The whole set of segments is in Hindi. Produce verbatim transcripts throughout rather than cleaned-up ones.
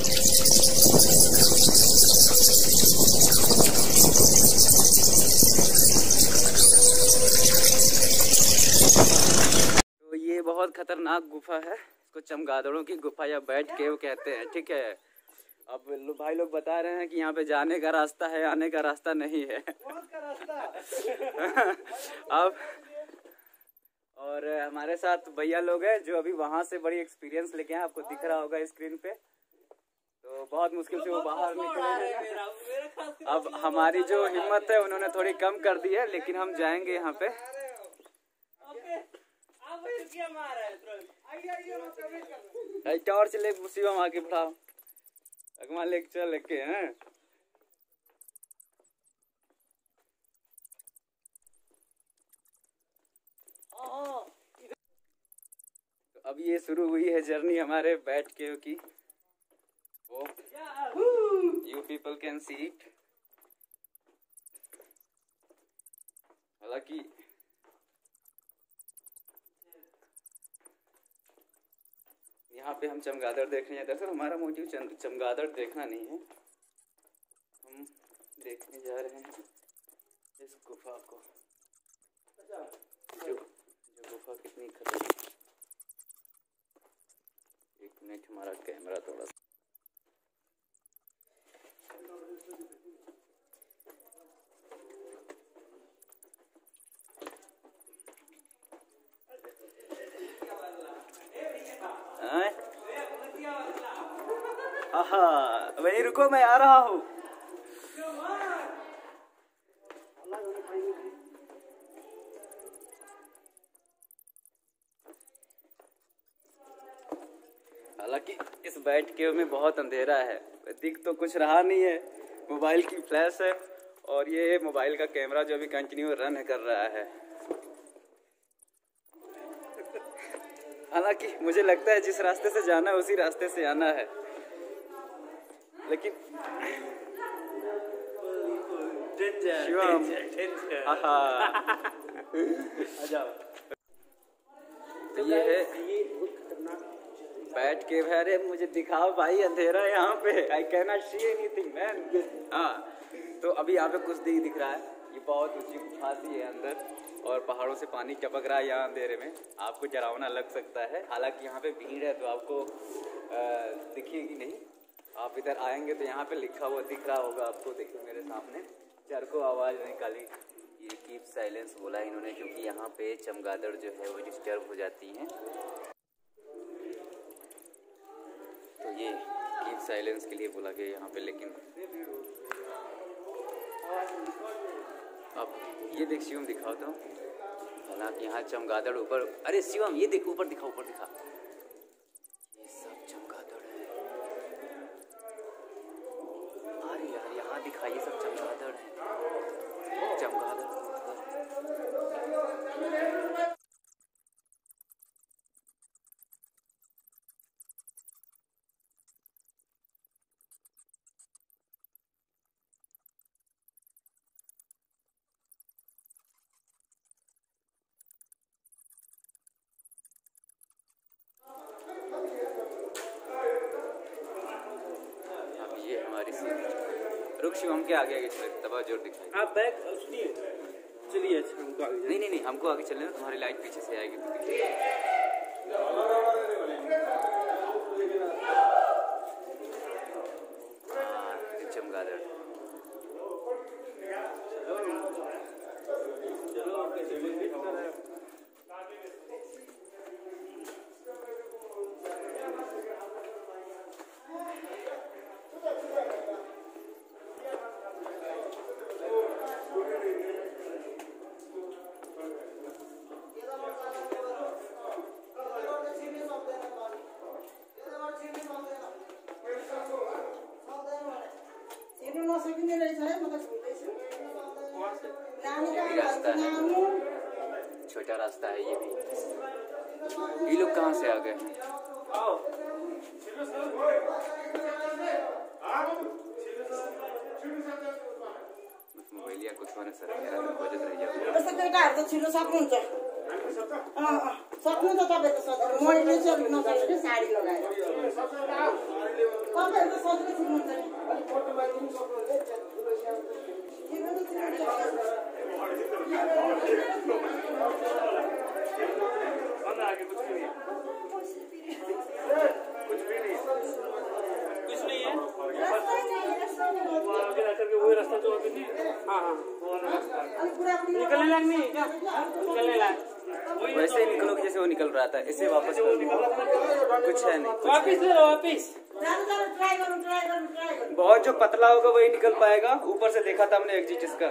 तो ये बहुत खतरनाक गुफा है, इसको चमगादड़ों की गुफा या बैट केव कहते हैं, ठीक है। अब लो भाई लोग बता रहे हैं कि यहाँ पे जाने का रास्ता है, आने का रास्ता नहीं है। का रास्ता? अब और हमारे साथ भैया लोग हैं जो अभी वहाँ से बड़ी एक्सपीरियंस लेके हैं, आपको दिख रहा होगा स्क्रीन पे। तो बहुत मुश्किल से वो बाहर निकले हैं। अब हमारी जो हिम्मत है उन्होंने थोड़ी कम कर दी है, लेकिन हम जाएंगे यहाँ पे। टॉर्च ले शिवम आके बढ़ाओ, अगमा लेके चल लेके हैं। तो अब ये शुरू हुई है जर्नी हमारे बैट केव की। वो you people can see it. हालांकि यहाँ पे हम चमगादड़ देखने जाते हैं। दरअसल हमारा मोटिव चमगादड़ देखना नहीं है, हम देखने जा रहे हैं इस गुफा को। जो, जो गुफा कितनी खतरनाक। एक मिनट, हमारा कैमरा थोड़ा सा हाँ, वहीं रुको, मैं आ रहा हूँ। हालांकि इस बैट केव में बहुत अंधेरा है, दिख तो कुछ रहा नहीं है। मोबाइल की फ्लैश है और ये मोबाइल का कैमरा जो अभी कंटिन्यू रन कर रहा है। हालांकि मुझे लगता है जिस रास्ते से जाना है उसी रास्ते से आना है, लेकिन शिवम तो ये है बैट केव है। अरे मुझे दिखाओ भाई, अंधेरा है यहाँ पे, I cannot see anything man. हाँ, तो अभी यहाँ पे कुछ नहीं दिख रहा है। ये बहुत ऊंची गुफा सी है अंदर, और पहाड़ों से पानी टपक रहा है यहाँ अंधेरे में। आपको डरावना लग सकता है, हालांकि यहाँ पे भीड़ है तो आपको दिखेगी नहीं। आप इधर आएंगे तो यहाँ पे लिखा हुआ दिख रहा होगा आपको, देखिए मेरे सामने। चरको आवाज़ निकाली, ये कीप साइलेंस बोला इन्होंने, क्योंकि यहाँ पे चमगादड़ जो है वो डिस्टर्ब हो जाती हैं। तो ये कीप साइलेंस के लिए बोला गया यहाँ पे। लेकिन अब ये देख शिवम, दिखाओ तो। हालांकि यहाँ चमगादड़ ऊपर, अरे शिवम ये देख, ऊपर दिखा, ऊपर दिखा, ये सब चमगादड़ है। अरे यार यहाँ दिखा, ये सब चमगादड़ है, चमगादड़। रुक शिवम के आगे आगे चले, तब जोर दिखाई। आप बैग सुनिए, चलिए। अच्छा हमको आगे नहीं नहीं नहीं, हमको आगे चलने दो, तुम्हारी लाइट पीछे से आएगी तो दिखेगी। हाँ, चमगादड़। रास्ता है, छोटा रास्ता है ये भी। ये लोग कहाँ से आ गए? मोबाइलिया कुछ होने सर मेरा भी बजट रह जाएगा। ऐसा क्या है तो छिलो साफ हुन्छ। अँ अँ सक्नु त तपाईको सधैँ मैले चाहिँ न गरेर साडी लगाएर। तपाईहरुको आगे कुछ नहीं है, कुछ भी नहीं, कुछ नहीं है। आगे जाकर के वही रास्ता जो अभी नहीं, हाँ हाँ वो वाला रास्ता निकलने लायक नहीं है क्या? निकलने लायक वैसे ही निकलो जैसे वो निकल रहा था, ऐसे वापस करो। कुछ है नहीं, वापिस ले लो वापिस। बहुत जो पतला होगा वही निकल पाएगा। ऊपर से देखा था हमने एक चीज इसका।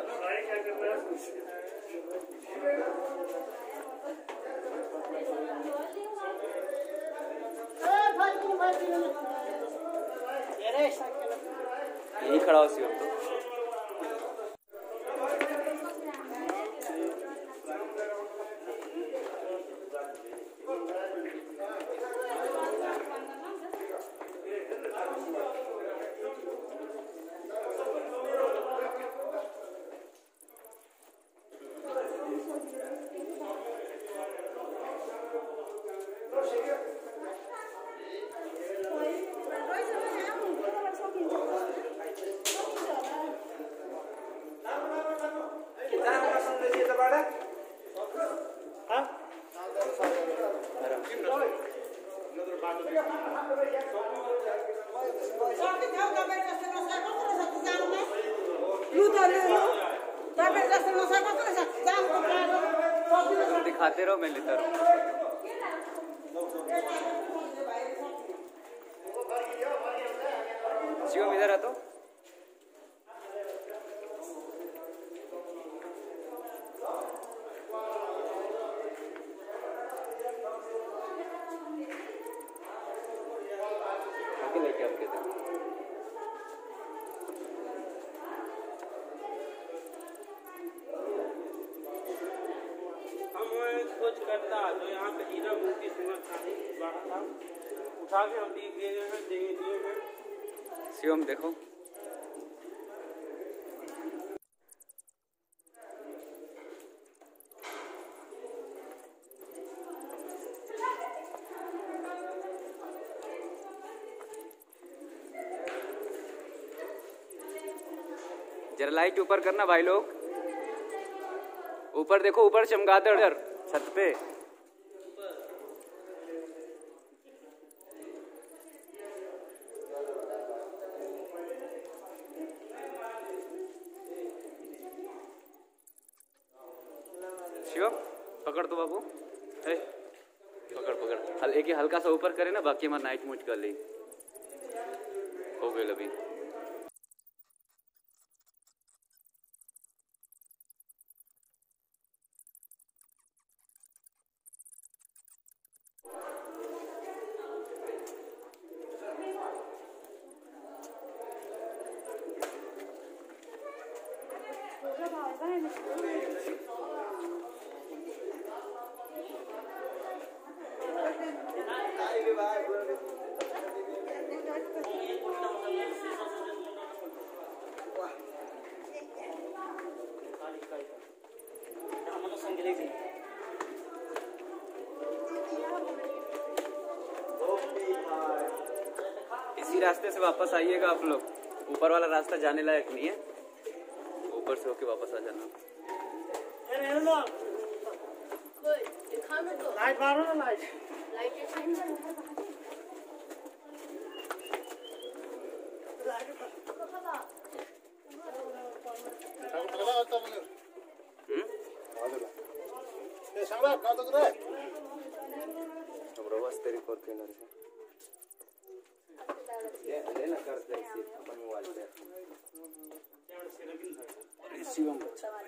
यही खड़ा हो शिवम तो। दिखाते रहो, मैं लेता रहूं। शिवम इधर आ तो। लेके हम कहते हैं खोज करता जो यहाँ पे हीरा मोती सोना चांदी बाड़ा था, उठा के हम दिए गए हैं, दिए दिए हैं। शिवम देखो, जरा लाइट ऊपर करना भाई लोग। ऊपर देखो, ऊपर चमगादड़ इधर छत पे। शिवम पकड़ तो बाबू, ए, पकड़ पकड़। हल एक ही हल्का सा ऊपर करे ना, बाकी हमारा नाइट मूड कर ली हो गई अभी। इसी रास्ते से वापस आइएगा आप लोग। ऊपर वाला रास्ता जाने लायक नहीं है, ऊपर से होके वापस आ जाना। लाइट मारो ना, लाइट तेरी फॉर्च्यूनर से ये लेना कर दे अपन मोबाइल पे। शिवम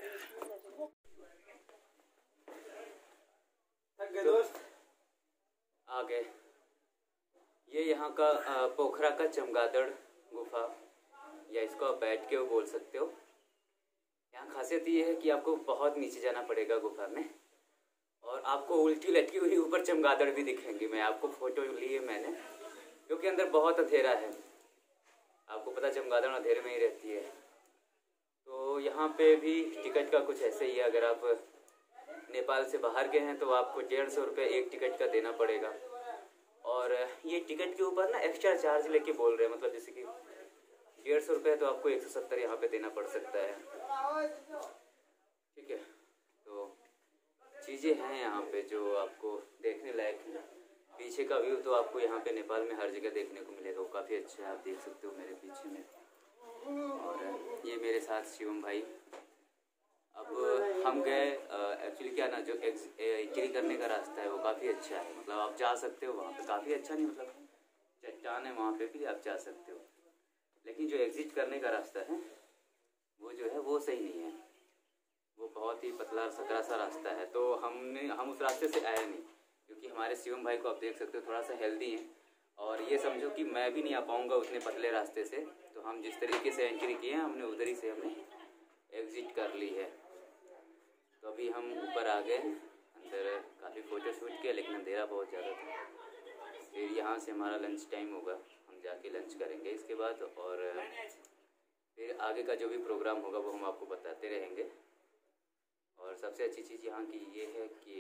थक गए दोस्त, आ गए। ये यहाँ का पोखरा का चमगादड़ गुफा, या इसको आप बैठ के वो बोल सकते हो। यहाँ खासियत ये है कि आपको बहुत नीचे जाना पड़ेगा गुफा में, और आपको उल्टी लटकी हुई ऊपर चमगादड़ भी दिखेंगी। मैं आपको फोटो ली है मैंने, क्योंकि अंदर बहुत अंधेरा है। आपको पता चमगादड़ अंधेरे में ही रहती है। तो यहाँ पे भी टिकट का कुछ ऐसे ही है। अगर आप नेपाल से बाहर के हैं तो आपको डेढ़ सौ रुपये एक टिकट का देना पड़ेगा। और ये टिकट के ऊपर ना एक्स्ट्रा चार्ज लेके बोल रहे हैं, मतलब जैसे कि डेढ़ सौ रुपये तो आपको एक सौ सत्तर यहाँ पे देना पड़ सकता है। ठीक है, तो चीज़ें हैं यहाँ पे जो आपको देखने लायक हैं। पीछे का व्यू तो आपको यहाँ पे नेपाल में हर जगह देखने को मिलेगा, वो काफ़ी अच्छा है, आप देख सकते हो मेरे पीछे में। और ये मेरे साथ शिवम भाई। अब हम गए, एक्चुअली क्या ना, जो एंट्री करने का रास्ता है वो काफ़ी अच्छा है, मतलब आप जा सकते हो वहाँ पे, काफ़ी अच्छा नहीं मतलब चट्टान है वहाँ पे भी आप जा सकते हो, लेकिन जो एग्जिट करने का रास्ता है वो जो है वो सही नहीं है, वो बहुत ही पतला सकरा सा रास्ता है। तो हमने हम उस रास्ते से आया नहीं, क्योंकि हमारे शिवम भाई को आप देख सकते हो थोड़ा सा हेल्दी हैं, और ये समझो कि मैं भी नहीं आ पाऊँगा उतने पतले रास्ते से। तो हम जिस तरीके से एंट्री किए हैं हमने उधर ही से हमने एग्जिट कर ली है। तो अभी हम ऊपर आ गए, अंदर काफ़ी फ़ोटो शूट किया, लेकिन अंधेरा बहुत ज़्यादा था। फिर यहाँ से हमारा लंच टाइम होगा, हम जाके लंच करेंगे इसके बाद, और फिर आगे का जो भी प्रोग्राम होगा वो हम आपको बताते रहेंगे। और सबसे अच्छी चीज़ यहाँ की ये है कि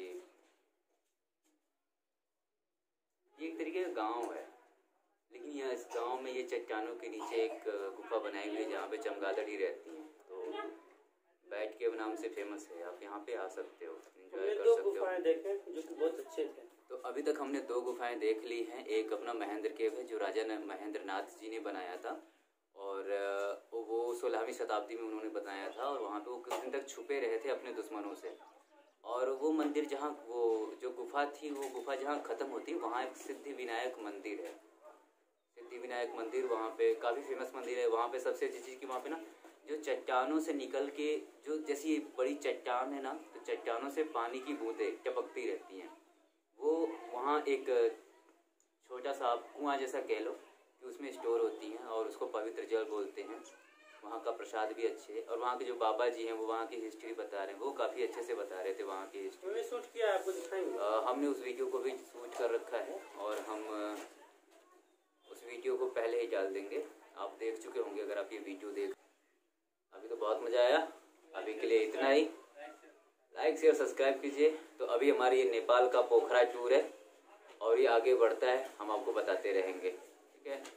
ये एक तरीके का गांव है, लेकिन यहाँ इस गांव में ये चट्टानों के नीचे एक गुफा बनाई हुई है जहाँ पे चमगादड़ ही रहती हैं। तो बैठ केव नाम से फेमस है, आप यहाँ पे आ सकते हो, एंजॉय कर सकते हो। गुफाएं देखे जो कि बहुत अच्छे थे। तो अभी तक हमने दो गुफाएं देख ली हैं। एक अपना महेंद्र केव है जो राजा महेंद्र नाथ जी ने बनाया था, और वो सोलहवीं शताब्दी में उन्होंने बनाया था, और वहाँ पे वो कुछ दिन तक छुपे रहे थे अपने दुश्मनों से। और वो मंदिर जहाँ, वो जो गुफा थी, वो गुफा जहाँ ख़त्म होती है वहाँ एक सिद्धि विनायक मंदिर है। सिद्धि विनायक मंदिर वहाँ पे काफ़ी फेमस मंदिर है। वहाँ पे सबसे अच्छी चीज़ की वहाँ पे ना जो चट्टानों से निकल के, जो जैसी बड़ी चट्टान है ना, तो चट्टानों से पानी की बूंदें टपकती रहती हैं। वो वहाँ एक छोटा सा कुआं जैसा कह लो कि उसमें स्टोर होती हैं, और उसको पवित्र जल बोलते हैं। वहाँ का प्रसाद भी अच्छे है, और वहाँ के जो बाबा जी हैं वो वहाँ की हिस्ट्री बता रहे हैं, वो काफ़ी अच्छे से बता रहे थे वहाँ की हिस्ट्री। हमने शूट किया, आपको दिखाएंगे। हमने उस वीडियो को भी शूट कर रखा है, और हम उस वीडियो को पहले ही डाल देंगे, आप देख चुके होंगे अगर आप ये वीडियो देख। अभी तो बहुत मज़ा आया, अभी के लिए इतना ही। लाइक शेयर सब्सक्राइब कीजिए। तो अभी हमारी ये नेपाल का पोखरा टूर है, और ये आगे बढ़ता है, हम आपको बताते रहेंगे, ठीक है।